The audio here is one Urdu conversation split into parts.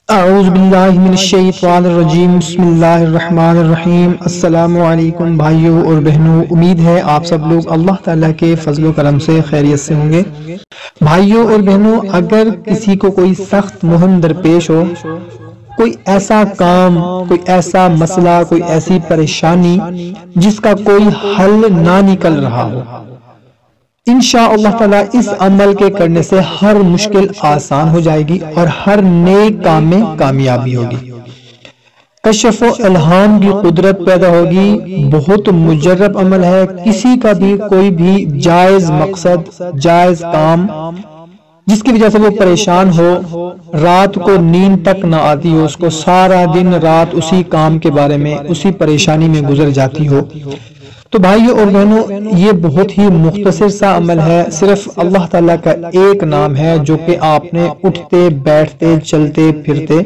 اعوذ باللہ من الشیطان الرجیم بسم اللہ الرحمن الرحیم۔ السلام علیکم بھائیوں اور بہنوں، امید ہے آپ سب لوگ اللہ تعالیٰ کے فضل و کرم سے خیریت سے ہوں گے۔ بھائیوں اور بہنوں، اگر کسی کو کوئی سخت مہم درپیش ہو، کوئی ایسا کام، کوئی ایسا مسئلہ، کوئی ایسی پریشانی جس کا کوئی حل نہ نکل رہا ہو، انشاءاللہ تعالیٰ اس عمل کے کرنے سے ہر مشکل آسان ہو جائے گی اور ہر نیک کام میں کامیابی ہوگی، کشف و الہام کی قدرت پیدا ہوگی۔ بہت مجرب عمل ہے، کسی کا بھی کوئی بھی جائز مقصد، جائز کام جس کی وجہ سے وہ پریشان ہو، رات کو نیند تک نہ آتی ہو، اس کو سارا دن رات اسی کام کے بارے میں، اسی پریشانی میں گزر جاتی ہو، تو بھائیوں اور بہنوں، یہ بہت ہی مختصر سا عمل ہے۔ صرف اللہ تعالیٰ کا ایک نام ہے جو کہ آپ نے اٹھتے بیٹھتے چلتے پھرتے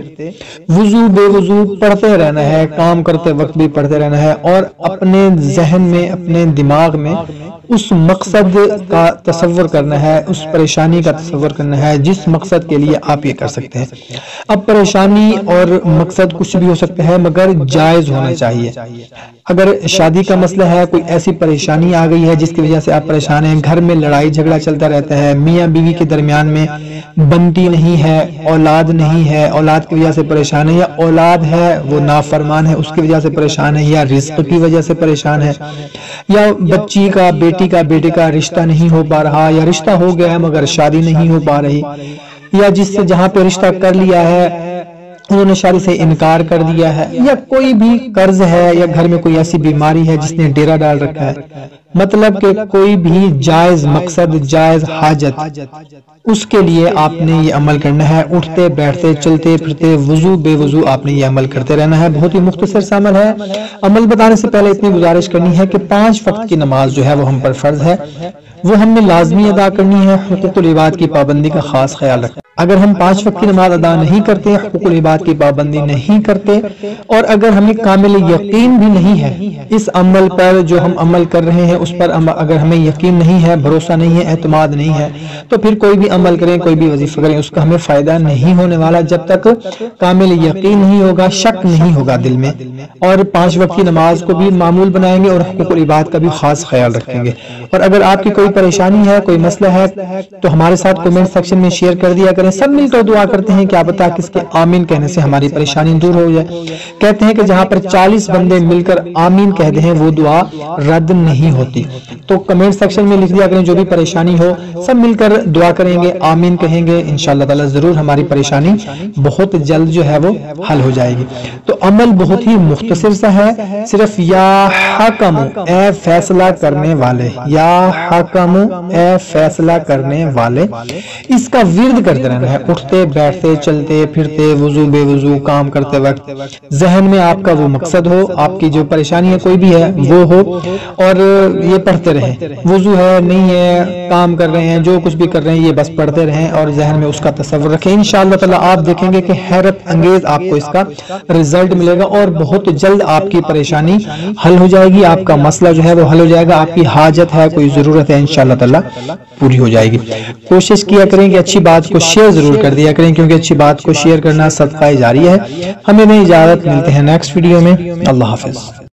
وضو بے وضو پڑھتے رہنا ہے، کام کرتے وقت بھی پڑھتے رہنا ہے، اور اپنے ذہن میں، اپنے دماغ میں اس مقصد کا تصور کرنا ہے، اس پریشانی کا تصور کرنا ہے جس مقصد کے لیے آپ یہ کر سکتے ہیں۔ اب پریشانی اور مقصد کچھ بھی ہو سکتا ہے مگر جائز ہونا چاہیے۔ اگر شادی کا مسئلہ ہے، کوئی ایسی پریشانی آ گئی ہے جس کی وجہ سے آپ پریشان ہیں، گھر میں لڑائی جھگڑا چلتا رہتا ہے، میاں بیوی کے درمیان میں بنتی نہیں ہے، اولاد نہیں ہے، اولاد کی وجہ سے پریشان ہے، یا اولاد ہے وہ نافرمان ہے اس کی وجہ سے پریشان ہے، یا رزق کی وجہ سے پریشان ہے، یا بچی کا، بیٹی کا، بیٹے کا رشتہ نہیں ہو پا رہا، یا رشتہ ہو گیا ہے مگر شادی نہیں ہو پا رہی، یا جس سے جہاں پہ رشتہ کر لیا ہے انہوں نے شادی سے انکار کر دیا ہے، یا کوئی بھی قرض ہے، یا گھر میں کوئی ایسی بیماری ہے جس نے ڈیرا ڈال رکھا ہے، مطلب کہ کوئی بھی جائز مقصد، جائز حاجت، اس کے لیے آپ نے یہ عمل کرنا ہے۔ اٹھتے بیٹھتے چلتے پھرتے وضو بے وضو آپ نے یہ عمل کرتے رہنا ہے۔ بہت ہی مختصر سا عمل ہے۔ عمل بتانے سے پہلے اتنی گزارش کرنی ہے کہ 5 وقت کی نماز جو ہے وہ ہم پر فرض ہے، وہ ہم نے لازمی ادا کرنی ہے۔ حقوق العباد کی پابندی کا خاص خیال رکھیں۔ اگر ہم 5 وقت کی نماز ادا نہیں کرتے، حقوق العباد کی پابندی نہیں کرتے، اور اگر ہمیں کامل یقین بھی نہیں ہے اس عمل پر جو ہم عمل کر رہے ہیں، اس پر اگر ہمیں یقین نہیں ہے، بھروسہ نہیں ہے، اعتماد نہیں ہے، تو پھر کوئی بھی عمل کریں، کوئی بھی وظیفہ کریں، اس کا ہمیں فائدہ نہیں ہونے والا جب تک کامل یقین نہیں ہوگا، شک نہیں ہوگا دل میں۔ اور 5 وقت کی نماز کو بھی معمول بنائیں گے اور حقوق العباد کا بھی خاص خیال رکھیں گے۔ اور اگر آپ کی کوئی پریشانی ہے، کوئی مسئلہ ہے، تو ہمارے ساتھ کمنٹ سیکشن میں شیئر کر دیا کریں۔ سب مل کر دعا کرتے ہیں کہ کیا پتہ کس کے آمین کہنے سے ہماری پریشانی دور ہو جائے۔ کہتے ہیں کہ جہاں پر 40 بندے مل کر آمین کہہ دیں وہ دعا رد نہیں ہوتی۔ تو کمنٹ سیکشن میں لکھ دیا کریں جو بھی پریشانی ہو، سب مل کر دعا کریں گے، آمین کہیں گے، انشاءاللہ تعالی ضرور ہماری پریشانی بہت جلد جو ہے وہ حل ہو جائے گی۔ تو عمل بہت ہی مختصر سا ہے، صرف یا حکم اے فیصلہ کرنے والے، یا حکم اے فیصلہ کرنے والے، اس کا ورد کرتے رہنا ہے۔ اٹھتے بیٹھتے چلتے پھرتے وضو بے وضو کام کرتے وقت ذہن میں آپ کا وہ مقصد ہو، آپ کی جو پریشانی ہے کوئی بھی ہے وہ ہو، اور یہ پڑھتے رہیں۔ وضو ہے نہیں ہے، کام کر رہے ہیں، جو کچھ بھی کر رہے ہیں، یہ بس پڑھتے رہیں اور ذہن میں اس کا تصور رکھیں۔ انشاءاللہ تعالی آپ دیکھیں گے کہ حیرت انگیز آپ کو اس کا رزلٹ ملے گا، اور بہت جلد آپ کی پریشانی حل ہو جائے گی، آپ کا مسئلہ جو ہے وہ حل ہو جائے گا، آپ کی حاجت ہے، کوئی ضرورت ہے، انشاءاللہ تعالی پوری ہو جائے گی۔ کوشش کیا کریں کہ اچھی بات کو شیئر ضرور کر دیا کریں، کیونکہ اچھی بات کو شیئر کرنا صدقہ جاریہ ہے۔ ہمیں اجازت، ملتے ہیں نیکسٹ ویڈیو میں۔ اللہ حافظ۔